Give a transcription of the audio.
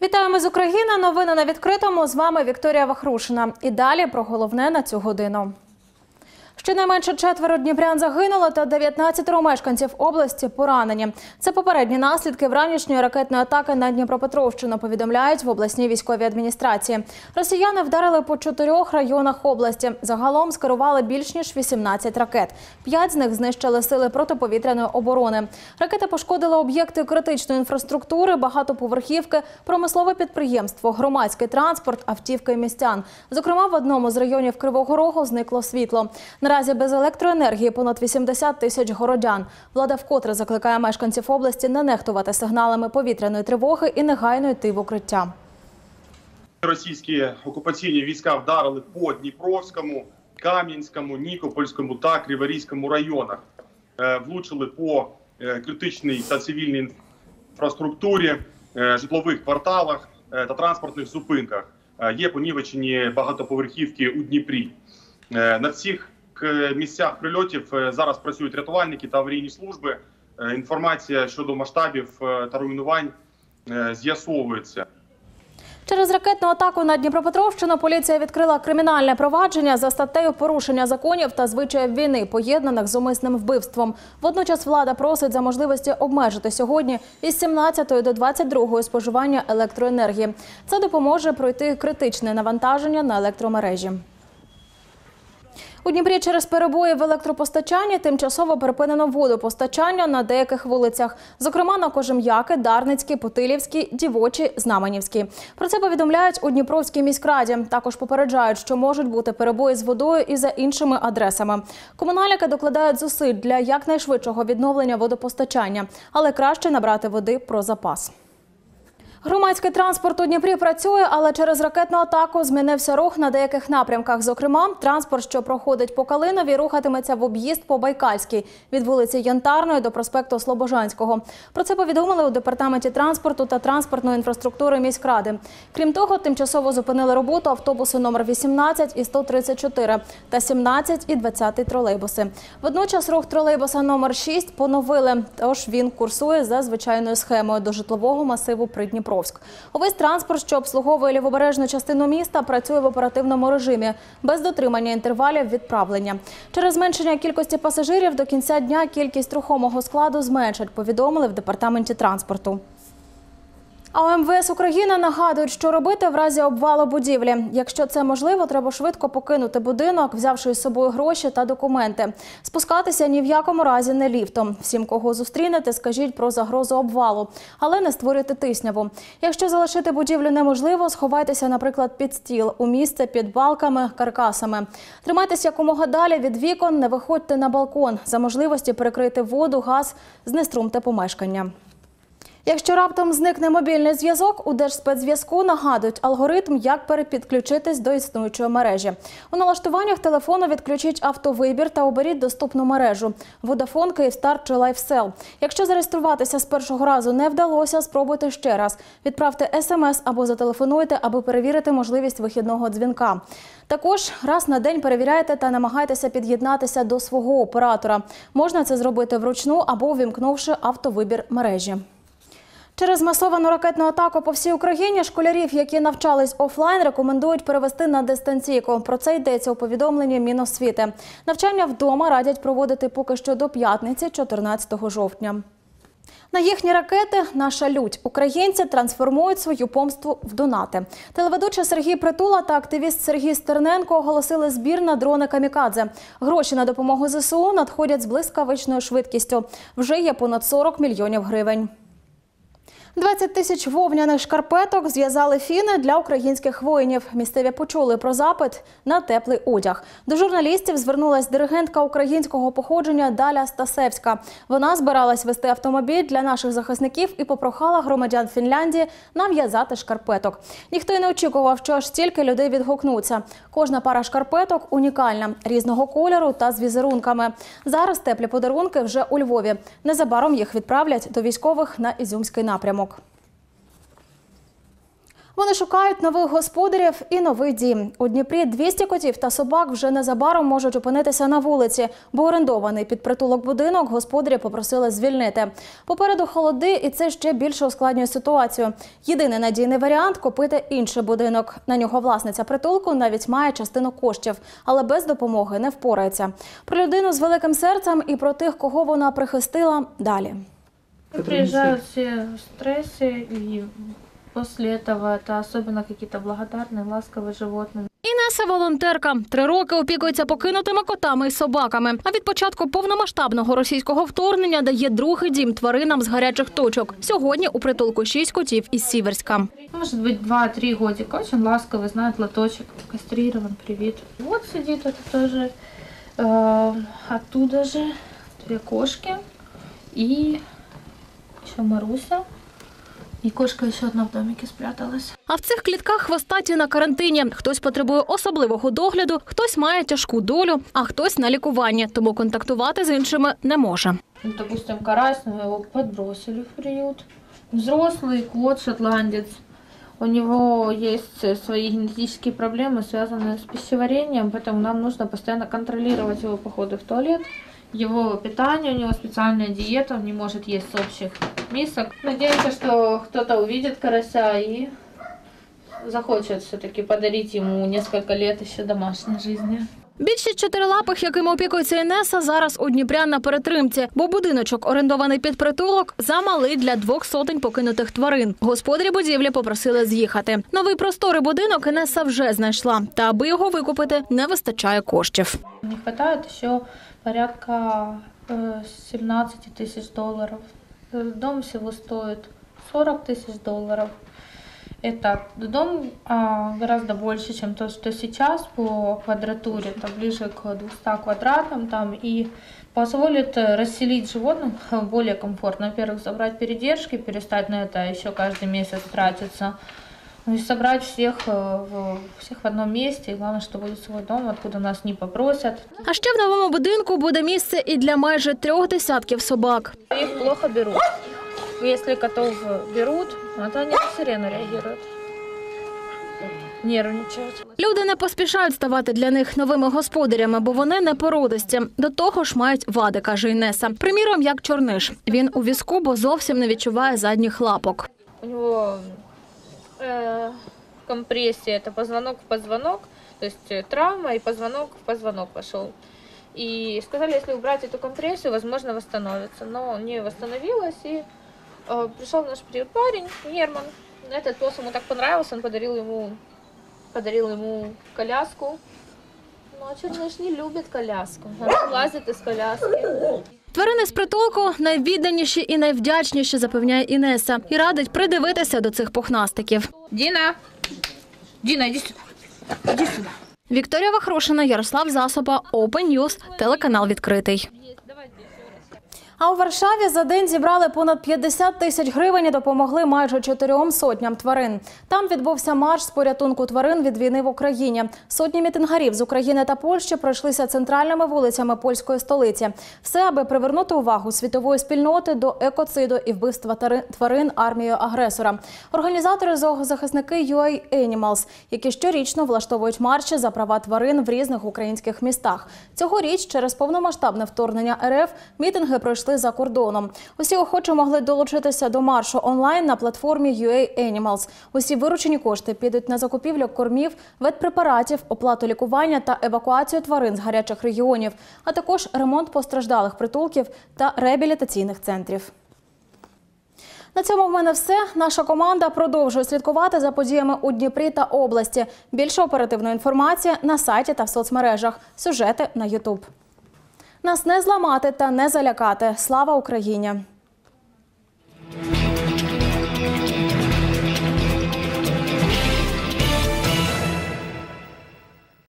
Вітаємо з України. Новини на відкритому. З вами Вікторія Вахрушина. І далі про головне на цю годину. Щонайменше 4 дніпрян загинуло та 19 мешканців області поранені. Це попередні наслідки вранішньої ракетної атаки на Дніпропетровщину, повідомляють в обласній військовій адміністрації. Росіяни вдарили по 4 районах області. Загалом скерували більш ніж 18 ракет. 5 з них знищили сили протиповітряної оборони. Ракети пошкодили об'єкти критичної інфраструктури, багатоповерхівки, промислове підприємство, громадський транспорт, автівки і містян. Зокрема, в одному з районів Кривого Рогу зникло світло. Наразі без електроенергії понад 80 тисяч городян. Влада вкотре закликає мешканців області не нехтувати сигналами повітряної тривоги і негайно йти в укриття. Російські окупаційні війська вдарили по Дніпровському, Кам'янському, Нікопольському та Криворізькому районах. Влучили по критичній та цивільній інфраструктурі, житлових кварталах та транспортних зупинках. Є понівечені багатоповерхівки у Дніпрі. На всіх місцях прильотів зараз працюють рятувальники та аварійні служби. Інформація щодо масштабів та руйнувань з'ясовується. Через ракетну атаку на Дніпропетровщину поліція відкрила кримінальне провадження за статтею порушення законів та звичаїв війни, поєднаних з умисним вбивством. Водночас влада просить за можливості обмежити сьогодні із 17 до 22 споживання електроенергії. Це допоможе пройти критичне навантаження на електромережі. У Дніпрі через перебої в електропостачанні тимчасово припинено водопостачання на деяких вулицях. Зокрема, на Кожем'яки, Дарницькій, Путилівській, Дівочій, Знаменівській. Про це повідомляють у Дніпровській міськраді. Також попереджають, що можуть бути перебої з водою і за іншими адресами. Комунальники докладають зусиль для якнайшвидшого відновлення водопостачання. Але краще набрати води про запас. Громадський транспорт у Дніпрі працює, але через ракетну атаку змінився рух на деяких напрямках. Зокрема, транспорт, що проходить по Калинові, рухатиметься в об'їзд по Байкальській від вулиці Янтарної до проспекту Слобожанського. Про це повідомили у департаменті транспорту та транспортної інфраструктури міськради. Крім того, тимчасово зупинили роботу автобуси номер 18 і 134 та 17 і 20 тролейбуси. Водночас рух тролейбуса номер 6 поновили, тож він курсує за звичайною схемою до житлового масиву Придніпровськ. Увесь транспорт, що обслуговує лівобережну частину міста, працює в оперативному режимі, без дотримання інтервалів відправлення. Через зменшення кількості пасажирів до кінця дня кількість рухомого складу зменшать, повідомили в департаменті транспорту. А у МВС України нагадують, що робити в разі обвалу будівлі. Якщо це можливо, треба швидко покинути будинок, взявши з собою гроші та документи. Спускатися ні в якому разі не ліфтом. Всім, кого зустрінете, скажіть про загрозу обвалу, але не створюйте тисняву. Якщо залишити будівлю неможливо, сховайтеся, наприклад, під стіл, у місце під балками, каркасами. Тримайтесь якомога далі від вікон, не виходьте на балкон. За можливості перекрийте воду, газ, знеструмте помешкання. Якщо раптом зникне мобільний зв'язок, у Держспецзв'язку нагадують алгоритм, як перепідключитись до існуючої мережі. У налаштуваннях телефону відключіть автовибір та оберіть доступну мережу – Vodafone, Kyivstar чи LifeSell. Якщо зареєструватися з першого разу не вдалося, спробуйте ще раз. Відправте смс або зателефонуйте, аби перевірити можливість вихідного дзвінка. Також раз на день перевіряйте та намагайтеся під'єднатися до свого оператора. Можна це зробити вручну або увімкнувши автовибір мережі. Через масовану ракетну атаку по всій Україні школярів, які навчались офлайн, рекомендують перевести на дистанційку. Про це йдеться у повідомленні Міносвіти. Навчання вдома радять проводити поки що до п'ятниці, 14 жовтня. На їхні ракети наша лють. Українці трансформують свою помсту в донати. Телеведучий Сергій Притула та активіст Сергій Стерненко оголосили збір на дрони «Камікадзе». Гроші на допомогу ЗСУ надходять з блискавичною швидкістю. Вже є понад 40 мільйонів гривень. 20 тисяч вовняних шкарпеток зв'язали фіни для українських воїнів. Місцеві почули про запит на теплий одяг. До журналістів звернулась диригентка українського походження Даля Стасевська. Вона збиралась вести автомобіль для наших захисників і попрохала громадян Фінляндії нав'язати шкарпеток. Ніхто й не очікував, що аж стільки людей відгукнуться. Кожна пара шкарпеток унікальна, різного кольору та з візерунками. Зараз теплі подарунки вже у Львові. Незабаром їх відправлять до військових на Ізюмський напрямок. Вони шукають нових господарів і новий дім. У Дніпрі 200 котів та собак вже незабаром можуть опинитися на вулиці, бо орендований під притулок будинок господарі попросили звільнити. Попереду холоди, і це ще більше ускладнює ситуацію. Єдиний надійний варіант – купити інший будинок. На нього власниця притулку навіть має частину коштів, але без допомоги не впорається. Про людину з великим серцем і про тих, кого вона прихистила – далі. Приезжают все в стрессе, и после этого это особенно какие-то благодарные, ласковые животные. Інеса – волонтерка. 3 роки опікується покинутими котами і собаками. А від початку повномасштабного російського вторгнення дає другий дім тваринам з гарячих точок. Сьогодні у притулку 6 котів із Сіверська. Может быть 2-3 годика, очень ласковый, знает лоточек, кастрирован, привит. Вот сидит это тоже, оттуда же 2 кошки и еще Маруся. І кошка ще одна в домике спряталась. А в цих клітках хвостаті на карантині. Хтось потребує особливого догляду, хтось має тяжку долю, а хтось на лікуванні, тому контактувати з іншими не може. Допустим, карась, но его подбросили в приют. Взрослый кот, шотландец. У него есть свои генетические проблемы, связанные с пищеварением, поэтому нам нужно постоянно контролировать его походы в туалет. Его питание, у него специальная диета, он не может есть с общих мисок. Надеемся, что кто-то увидит карася и захочет все-таки подарить ему несколько лет еще домашней жизни. Більшість чотирилапих, якими опікується Інеса, зараз у Дніпрян на перетримці, бо будиночок, орендований під притулок, замалий для 200 покинутих тварин. Господарі будівлі попросили з'їхати. Новий просторий будинок Інеса вже знайшла, та аби його викупити, не вистачає коштів. Не хватает еще порядка 17 тысяч долларов. Дом всего стоит 40 тысяч долларов. Это дом гораздо больше, чем то, что сейчас по квадратуре. Это ближе к 200 квадратам там, и позволит расселить животных более комфортно. Во-первых, забрать передержки, перестать на это еще каждый месяц тратиться. И собрать всех в одном месте. И главное, что будет свой дом, откуда нас не попросят. А ще в новому будинку буде місце і для майже 3 десятків собак. Их плохо берут. Если котов берут, то они на сирену реагируют. Нервничають. Люди не поспішають ставати для них новими господарями, бо вони не породисті. До того ж мають вади, каже Інеса. Приміром, як чорниш. Він у візку, бо зовсім не відчуває задніх лапок. У него компрессия, это позвонок в позвонок, то есть травма и позвонок в позвонок пошел. И сказали, если убрать эту компрессию, возможно, восстановится. Но не восстановилась, и пришел в наш приют парень, Герман. Этот пес ему так понравился, он подарил ему коляску. Но черныш не любит коляску, он лазит из коляски. Тварини з притулку найвідданіші і найвдячніші, запевняє Інеса, і радить придивитися до цих пухнастиків. Дина, иди сюда. Иди сюда. Вікторія Вахрушина, Ярослав Засоба, Open News, телеканал «Відкритий». А у Варшаві за день зібрали понад 50 тисяч гривень і допомогли майже 400 тварин. Там відбувся марш з порятунку тварин від війни в Україні. Сотні мітингарів з України та Польщі пройшлися центральними вулицями польської столиці. Все, аби привернути увагу світової спільноти до екоциду і вбивства тварин армією агресора. Організатори – зоозахисники UA Animals, які щорічно влаштовують марші за права тварин в різних українських містах. Цьогоріч через повномасштабне вторгнення РФ мітинги пройшли за кордоном. Усі охочі могли долучитися до маршу онлайн на платформі UA Animals. Усі виручені кошти підуть на закупівлю кормів, ветпрепаратів, оплату лікування та евакуацію тварин з гарячих регіонів, а також ремонт постраждалих притулків та реабілітаційних центрів. На цьому в мене все. Наша команда продовжує слідкувати за подіями у Дніпрі та області. Більше оперативної інформації на сайті та в соцмережах. Сюжети на YouTube. Нас не зламати та не залякати. Слава Україні!